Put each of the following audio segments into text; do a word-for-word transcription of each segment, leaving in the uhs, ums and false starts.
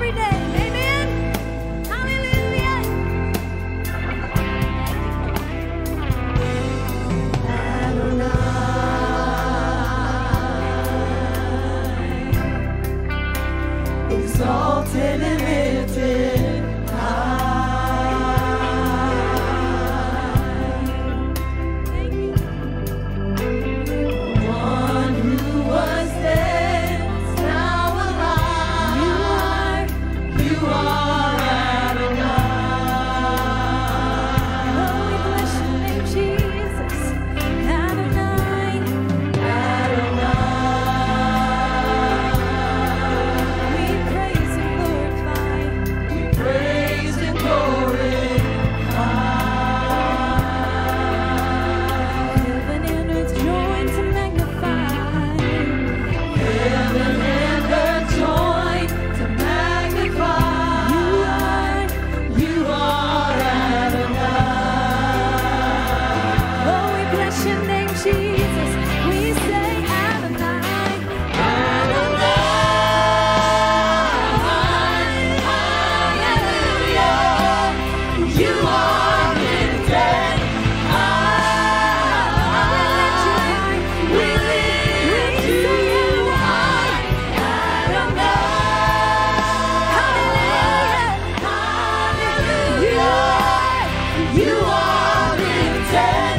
every day. Amen. Hallelujah. Adonai, exalted and lifted high. Thank you. One who was dead is now alive. You are, you are Adonai. Oh, we bless your name, Jesus. Adonai, Adonai. We praise and glorify. We praise and glorify. Heaven and earth join to magnify. Heaven and earth join to magnify. You are, you are Adonai. Oh, we bless your name, Jesus. We say Adonai, Adonai. Hallelujah. You are lifted high. We lift you high. Adonai. Hallelujah. You are lifted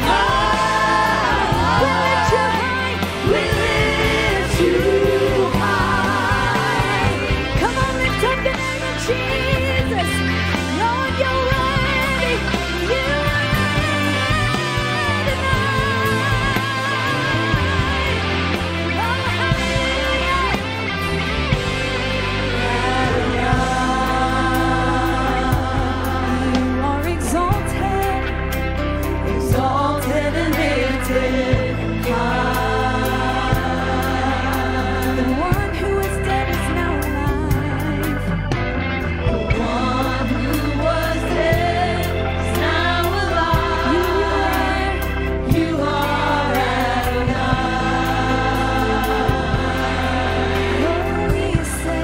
high. We lift you high. Come on, lift up the name of Jesus. Lord, you're worthy. You are Adonai. Oh, hallelujah. You are exalted, exalted and lifted high. The one who is dead is now alive. The one who was dead is now alive. You are, you are Adonai. Oh, we say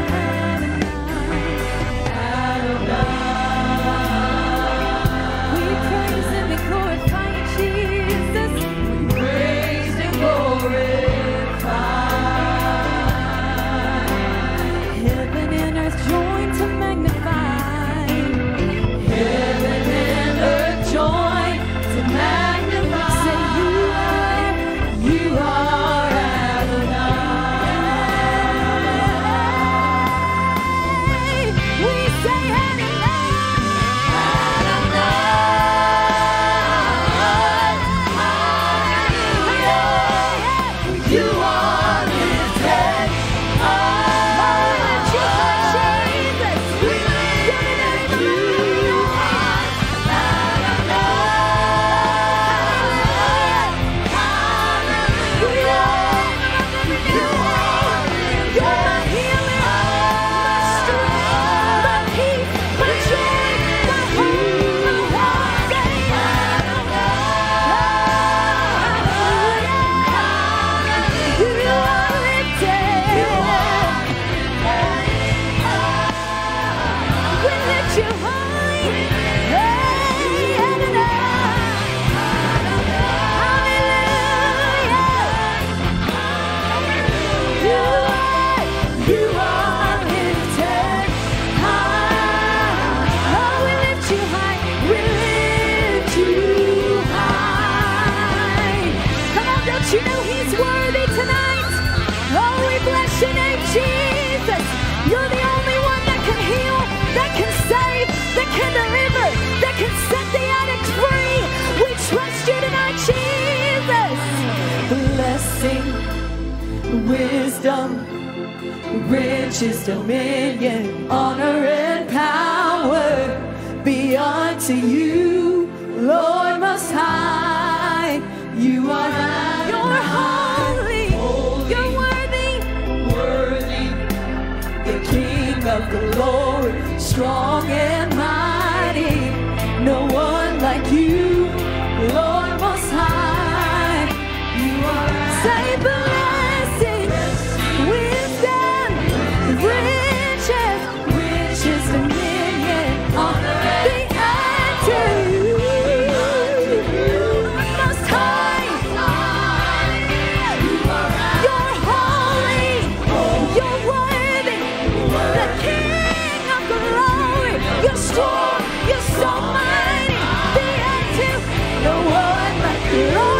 Adonai, Adonai. We praise and we glorify you, Jesus. We praise and glorify. Heaven and earth join to magnify. Heaven and earth join to magnify. Say you are, you are Adonai. We say Adonai, Adonai. You are lifted high. Jesus. We lift you high. You high, hey, Hallelujah. You are, you are lifted high. Oh, we lift you high, we lift you high. Come on, don't you know He's worthy tonight? Oh, we bless your name, Jesus. You're the only one that can heal, that can save, that can deliver, that can set the addict free. We trust you tonight, Jesus. Blessing, wisdom, riches, dominion, honor, and power be unto you, Lord Most High. You are high, you're holy, holy, you're worthy, worthy, the King of glory, strong and mighty. No one like you, Lord Most High. You are say blessing, wisdom, riches. Lord.